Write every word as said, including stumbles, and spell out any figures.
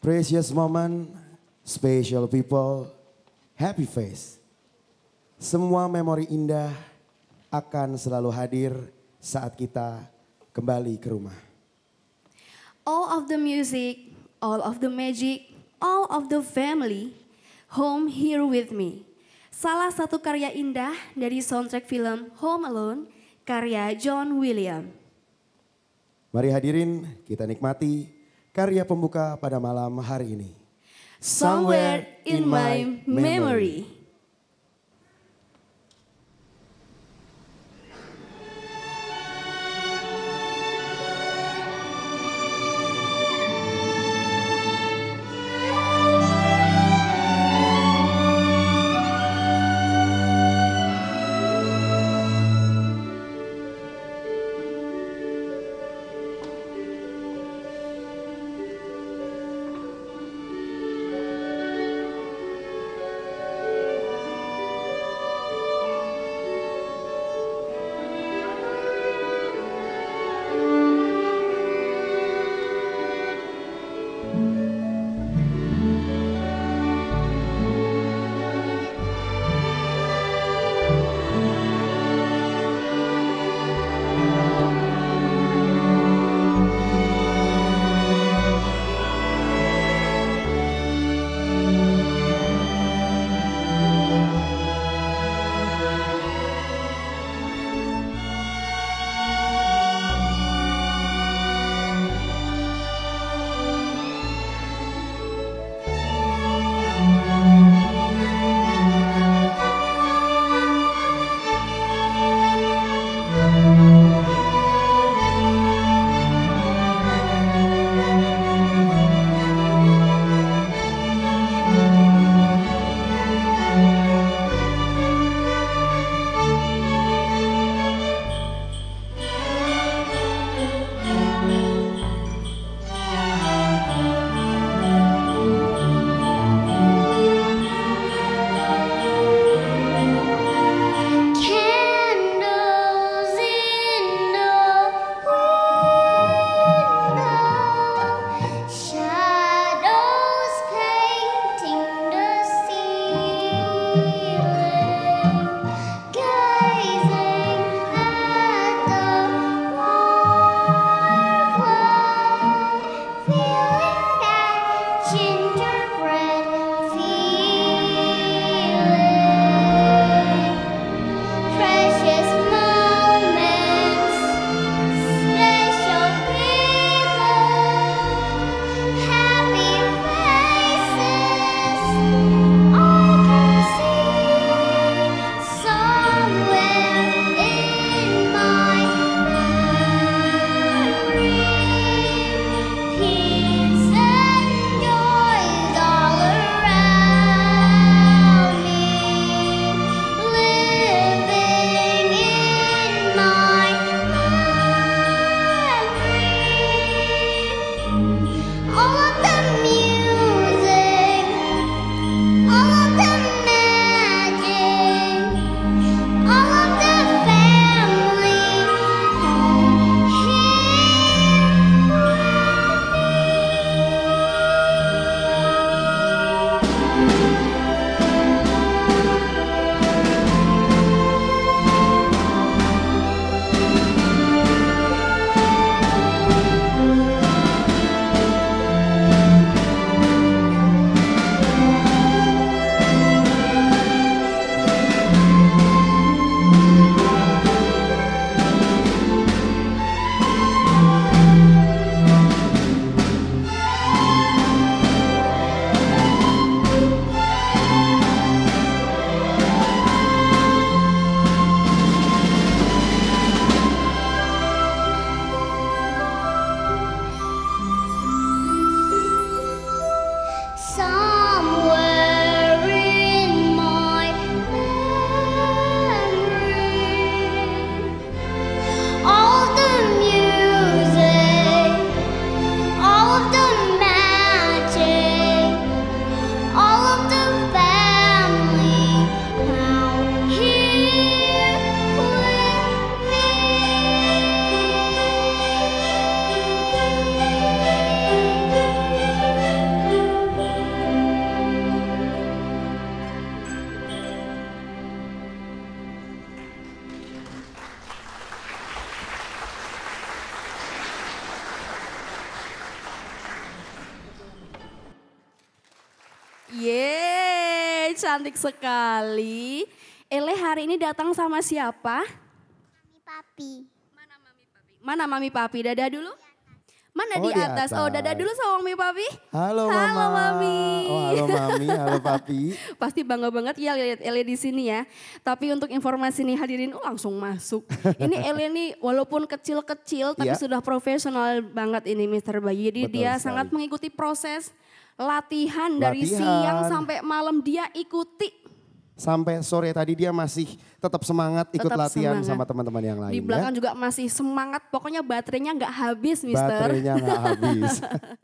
Precious moment, special people, happy face. Semua memori indah akan selalu hadir saat kita kembali ke rumah. All of the music, all of the magic, all of the family, home here with me. Salah satu karya indah dari soundtrack film Home Alone, karya John Williams. Mari hadirin kita nikmati karya pembuka pada malam hari ini. Somewhere in my memory. Yeay, cantik sekali. Ele hari ini datang sama siapa? Mami papi. Mana mami papi? Mana mami papi? Dadah dulu. Mana Oh, di di atas? atas. Oh, dadah dulu sama mami papi. Halo, Halo, Mama. Mami. Oh, halo Mami, halo Papi. Pasti bangga banget ya lihat Ele di sini ya. Tapi untuk informasi nih hadirin oh, langsung masuk. Ini Ele nih walaupun kecil-kecil tapi Iya. sudah profesional banget ini mister Bayu. Jadi Betul dia sekali. sangat mengikuti proses latihan, dari Latihan. siang sampai malam dia ikuti. Sampai sore tadi dia masih tetap semangat ikut Tetap latihan semangat. sama teman-teman yang lain Di ya. belakang juga masih semangat. Pokoknya baterainya nggak habis, mister. Baterainya nggak habis.